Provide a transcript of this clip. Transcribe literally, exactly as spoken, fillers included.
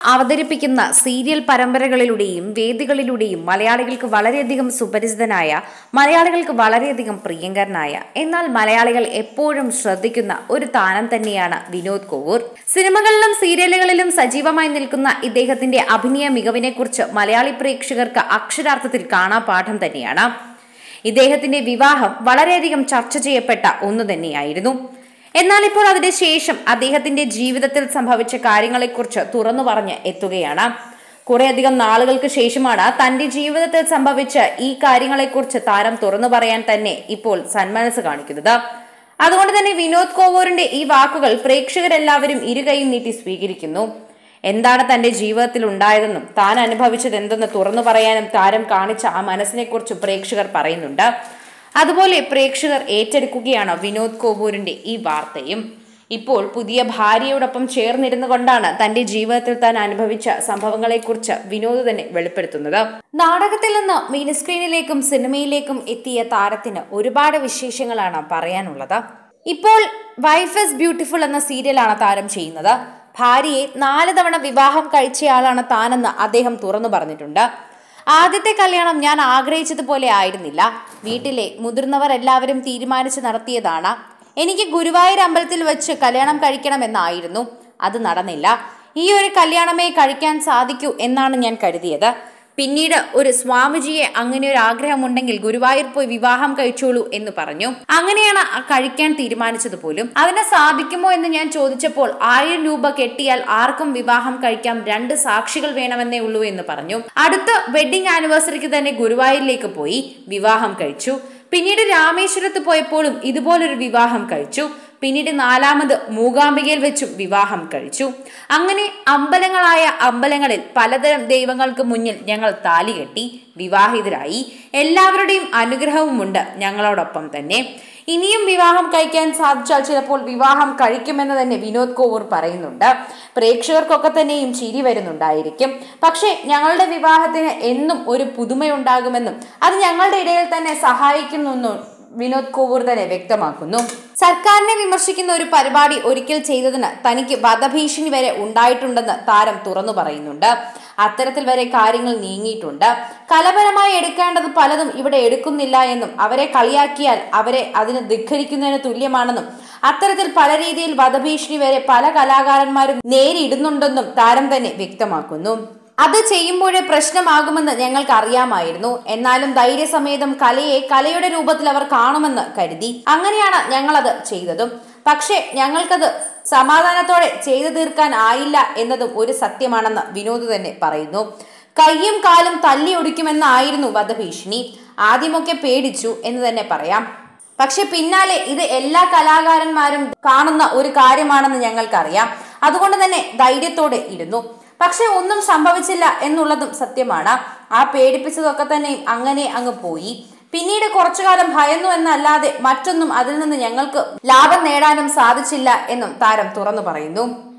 അവതരിപ്പിക്കുന്ന സീരിയൽ പരമ്പരകളിലൂടെയും വേദികളിലൂടെയും മലയാളികൾക്ക് വളരെയധികം സുപരിചിതനായ, മലയാളികൾക്ക് വളരെയധികം പ്രിയങ്കരനായ, എന്നാൽ മലയാളികൾ എപ്പോഴും ശ്രദ്ധിക്കുന്ന ഒരു താരം തന്നെയാണ് വിനോദ് കോവൂർ. സിനിമകളിലും സീരിയലുകളിലും സജീവമായി നിൽക്കുന്ന ഇദ്ദേഹത്തിന്റെ അഭിനയ മികവിനെക്കുറിച്ച് മലയാളി പ്രേക്ഷകർക്ക് അക്ഷരാർത്ഥത്തിൽ കാണാപാഠം തന്നെയാണ്. ഇദ്ദേഹത്തിന്റെ വിവാഹം വളരെയധികം ചർച്ച ചെയ്യപ്പെട്ട ഒന്നു തന്നെയായിരുന്നു. എന്നാൽ ഇപ്പോൾ അതിന് ശേഷം അദ്ദേഹത്തിന്റെ ജീവിതത്തിൽ സംഭവിച്ച കാര്യങ്ങളെക്കുറിച്ച് തുറന്നു പറഞ്ഞ് എത്തുകയാണ്. കുറേയധികം നാളുകൾക്ക് ശേഷമാണ് തന്റെ ജീവിതത്തിൽ സംഭവിച്ച ഈ കാര്യങ്ങളെക്കുറിച്ച് താരം തുറന്നു പറയാൻ തന്നെ ഇപ്പോൾ സന്മനസ് കാണിക്കുന്നത്. അതുകൊണ്ട് തന്നെ വിനോദ് കോവൂറിന്റെ ഈ വാക്കുകൾ പ്രേക്ഷകരെല്ലാവരും ഇരുകൈയും നീട്ടി സ്വീകരിക്കുന്നു. എന്താണ് തന്റെ ജീവിതത്തിൽ ഉണ്ടായതെന്നും താൻ അനുഭവിച്ചത് എന്തെന്ന് തുറന്നു പറയാനും താരം കാണിച്ച ആ മനസ്സിനെ കുറിച്ച് പ്രേക്ഷകർ പറയുന്നുണ്ട്. അതുപോലെ പ്രേക്ഷകർ ഏറ്റെടുക്കുകയാണ് വിനോദ് കോവൂരിന്റെ ഈ വാർത്തയും. ഇപ്പോൾ പുതിയ ഭാര്യയോടൊപ്പം ചേർന്നിരുന്നു കൊണ്ടാണ് തന്റെ ജീവിതത്തിൽ താൻ അനുഭവിച്ച സംഭവങ്ങളെക്കുറിച്ച് വിനോദ് തന്നെ വെളിപ്പെടുത്തുന്നത്. നാടകത്തിൽ നിന്ന് മിനി സ്ക്രീനിലേക്കും സിനിമയിലേക്കും എത്തിയ താരത്തിന് ഒരുപാട് വിശേഷങ്ങളാണ് പറയാനുള്ളത്. ഇപ്പോൾ വൈഫ് ഈസ് ബ്യൂട്ടിഫുൾ എന്ന സീരിയലാണ് താരം ചെയ്യുന്നത്. ഭാര്യയെ നാല് തവണ വിവാഹം കഴിച്ചയാളാണ് താനെന്ന് അദ്ദേഹം തുറന്നു പറഞ്ഞിട്ടുണ്ട്. ആദ്യത്തെ കല്യാണം ഞാൻ ആഗ്രഹിച്ചതുപോലെ ആയിരുന്നില്ല. വീട്ടിലെ മുതിർന്നവർ എല്ലാവരും തീരുമാനിച്ച് നടത്തിയതാണ്. എനിക്ക് ഗുരുവായൂർ അമ്പലത്തിൽ വെച്ച് കല്യാണം കഴിക്കണമെന്നായിരുന്നു. അത് നടന്നില്ല. ഈ ഒരു കല്യാണമേ കഴിക്കാൻ സാധിക്കൂ എന്നാണ് ഞാൻ കരുതിയത്. പിന്നീട് ഒരു സ്വാമിജിയെ അങ്ങനെ ഒരു ആഗ്രഹമുണ്ടെങ്കിൽ ഗുരുവായൂർ പോയി വിവാഹം കഴിച്ചോളൂ എന്ന് പറഞ്ഞു. അങ്ങനെയാണ് കഴിക്കാൻ തീരുമാനിച്ചത് പോലും. അതിന് സാധിക്കുമോ എന്ന് ഞാൻ ചോദിച്ചപ്പോൾ ആയിരം രൂപ കെട്ടിയാൽ ആർക്കും വിവാഹം കഴിക്കാം, രണ്ട് സാക്ഷികൾ വേണമെന്നേ ഉള്ളൂ എന്ന് പറഞ്ഞു. അടുത്ത വെഡിങ് ആനിവേഴ്സറിക്ക് തന്നെ ഗുരുവായൂരിലേക്ക് പോയി വിവാഹം കഴിച്ചു. പിന്നീട് രാമേശ്വരത്ത് പോയപ്പോഴും ഇതുപോലൊരു വിവാഹം കഴിച്ചു. പിന്നീട് നാലാമത് മൂകാംബികയിൽ വെച്ചും വിവാഹം കഴിച്ചു. അങ്ങനെ അമ്പലങ്ങളായ അമ്പലങ്ങളിൽ പലതരം ദൈവങ്ങൾക്ക് മുന്നിൽ ഞങ്ങൾ താലി കെട്ടി വിവാഹിതരായി. എല്ലാവരുടെയും അനുഗ്രഹവുമുണ്ട് ഞങ്ങളോടൊപ്പം തന്നെ. ഇനിയും വിവാഹം കഴിക്കാൻ സാധിച്ചാൽ ചിലപ്പോൾ വിവാഹം കഴിക്കുമെന്ന് തന്നെ വിനോദ് കോവൂർ പറയുന്നുണ്ട്. പ്രേക്ഷകർക്കൊക്കെ തന്നെയും ചിരി വരുന്നുണ്ടായിരിക്കും. പക്ഷേ ഞങ്ങളുടെ വിവാഹത്തിന് എന്നും ഒരു പുതുമയുണ്ടാകുമെന്നും അത് ഞങ്ങളുടെ ഇടയിൽ തന്നെ സഹായിക്കുമെന്നും വിനോദ് കോവൂർ തന്നെ വ്യക്തമാക്കുന്നു. സർക്കാരിനെ വിമർശിക്കുന്ന ഒരു പരിപാടി ഒരിക്കൽ ചെയ്തതിന് തനിക്ക് വധഭീഷണി വരെ ഉണ്ടായിട്ടുണ്ടെന്ന് താരം തുറന്നു പറയുന്നുണ്ട്. അത്തരത്തിൽ വരെ കാര്യങ്ങൾ നീങ്ങിയിട്ടുണ്ട്. കലപരമായി എടുക്കേണ്ടത് പലതും ഇവിടെ എടുക്കുന്നില്ല എന്നും അവരെ കളിയാക്കിയാൽ അവരെ അതിന് ധിക്കരിക്കുന്നതിന് തുല്യമാണെന്നും അത്തരത്തിൽ പല രീതിയിൽ വധഭീഷണി വരെ പല കലാകാരന്മാരും നേരിടുന്നുണ്ടെന്നും താരം തന്നെ വ്യക്തമാക്കുന്നു. അത് ചെയ്യുമ്പോഴേ പ്രശ്നമാകുമെന്ന് ഞങ്ങൾക്ക് അറിയാമായിരുന്നു. എന്നാലും ധൈര്യസമേതം കലയെ കലയുടെ രൂപത്തിൽ അവർ കാണുമെന്ന് കരുതി. അങ്ങനെയാണ് ഞങ്ങളത് ചെയ്തതും. പക്ഷെ ഞങ്ങൾക്കത് സമാധാനത്തോടെ ചെയ്തു തീർക്കാൻ ആയില്ല എന്നതും ഒരു സത്യമാണെന്ന് വിനോദ് തന്നെ പറയുന്നു. കയ്യും കാലും തല്ലി ഒടിക്കുമെന്നായിരുന്നു വധഭീഷണി. ആദ്യമൊക്കെ പേടിച്ചു എന്ന് തന്നെ പറയാം. പക്ഷെ പിന്നാലെ ഇത് എല്ലാ കലാകാരന്മാരും കാണുന്ന ഒരു കാര്യമാണെന്ന് ഞങ്ങൾക്കറിയാം. അതുകൊണ്ട് തന്നെ ധൈര്യത്തോടെ ഇരുന്നു. പക്ഷെ ഒന്നും സംഭവിച്ചില്ല എന്നുള്ളതും സത്യമാണ്. ആ പേടിപ്പിച്ചതൊക്കെ തന്നെ അങ്ങനെ അങ്ങ് പോയി. പിന്നീട് കുറച്ചു കാലം ഭയന്നു എന്നല്ലാതെ മറ്റൊന്നും അതിൽ നിന്ന് ഞങ്ങൾക്ക് ലാഭം നേടാനും സാധിച്ചില്ല എന്നും താരം തുറന്നു പറയുന്നു.